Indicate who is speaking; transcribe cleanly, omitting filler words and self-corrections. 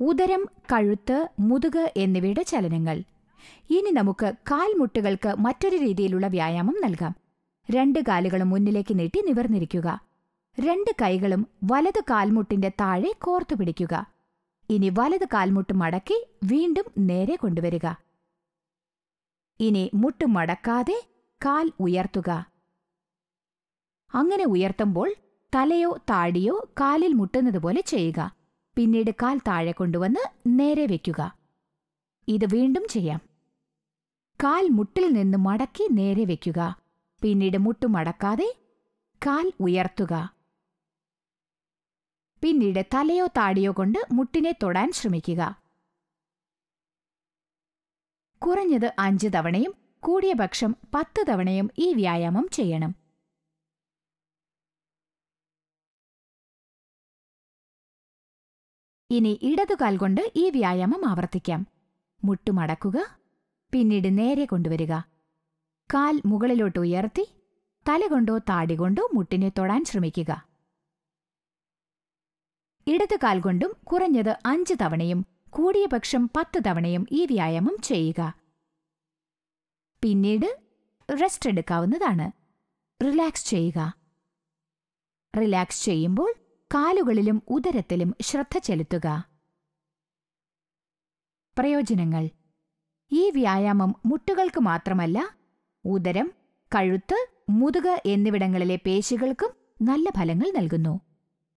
Speaker 1: ഉദരം, കഴുത്ത്, മുതുക് എന്നിവയുടെ ചലനങ്ങൾ. ഇനി നമുക്ക് കാൽമുട്ടുകൾക്ക് മറ്റൊരു രീതിയിലുള്ള വ്യായാമം നൽകാം. 2 കാലുകളും മുന്നിലേക്ക് നീട്ടി നിവർന്നിരിക്കുക. 2 കൈകളും വലത് കാൽമുട്ടിന്റെ താഴെ കോർത്തു പിടിക്കുക. ഇനി വലത് കാൽമുട്ട് മടക്കി വീണ്ടും നേരെ കൊണ്ടുവരിക. ഇനി മുട്ട് മടക്കാതെ കാൽ ഉയർത്തുക. അങ്ങനെ ഉയർത്തുമ്പോൾ തലയോ താടിയോ കാലിൽ മുട്ടുന്നതുപോലെ ചെയ്യുക. പിന്നീട് കാൽ താഴെ കൊണ്ടുവന്ന് നേരെ വയ്ക്കുക. ഇത് വീണ്ടും ചെയ്യാം. കാൽ മുട്ടിൽ നിന്ന് മടക്കി നേരെ വയ്ക്കുക. പിന്നീട് മുട്ടു മടക്കാതെ കാൽ ഉയർത്തുക. പിന്നീട് തലയോ താടിയോ കൊണ്ട് മുട്ടിനെ തൊടാൻ ശ്രമിക്കുക. കുറഞ്ഞത് 5 തവണയും കൂടിയ പക്ഷം 10 തവണയും ഈ വ്യായാമം ചെയ്യണം. ഇനി ഇടതുകാൽ കൊണ്ട് ഈ വ്യായാമം ആവർത്തിക്കാം. മുട്ടുമടക്കുക, പിന്നീട് നേരെ കൊണ്ടുവരിക. കാൽ മുകളിലോട്ട് ഉയർത്തി തല കൊണ്ടോ താടി കൊണ്ടോ മുട്ടിനെ തൊടാൻ ശ്രമിക്കുക. ഇടതുകാൽ കൊണ്ടും കുറഞ്ഞത് 5 തവണയും കൂടിയ പക്ഷം 10 തവണയും ഈ വ്യായാമം ചെയ്യുക. പിന്നീട് റെസ്റ്റ് എടുക്കാവുന്നതാണ്. റിലാക്സ് ചെയ്യുക. റിലാക്സ് ചെയ്യുമ്പോൾ കാലുകളിലും ഉദരത്തിലും ശ്രദ്ധ ചെലുത്തുക. പ്രയോജനങ്ങൾ: ഈ വ്യായാമം മുട്ടുകൾക്ക് മാത്രമല്ല, ഉദരം, കഴുത്ത്, മുതുക് എന്നിവിടങ്ങളിലെ പേശികൾക്കും നല്ല ഫലങ്ങൾ നൽകുന്നു.